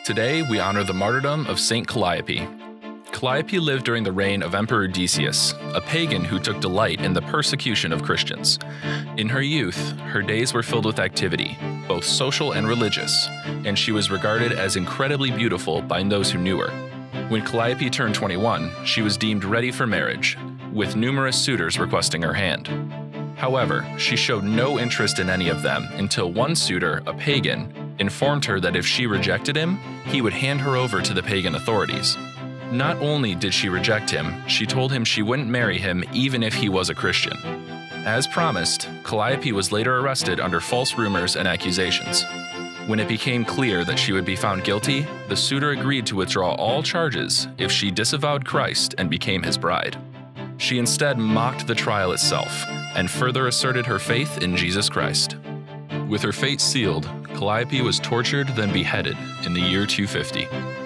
Today, we honor the martyrdom of Saint Calliope. Calliope lived during the reign of Emperor Decius, a pagan who took delight in the persecution of Christians. In her youth, her days were filled with activity, both social and religious, and she was regarded as incredibly beautiful by those who knew her. When Calliope turned 21, she was deemed ready for marriage, with numerous suitors requesting her hand. However, she showed no interest in any of them until one suitor, a pagan, informed her that if she rejected him, he would hand her over to the pagan authorities. Not only did she reject him, she told him she wouldn't marry him even if he was a Christian. As promised, Calliope was later arrested under false rumors and accusations. When it became clear that she would be found guilty, the suitor agreed to withdraw all charges if she disavowed Christ and became his bride. She instead mocked the trial itself and further asserted her faith in Jesus Christ. With her fate sealed, Calliope was tortured then beheaded in the year 250.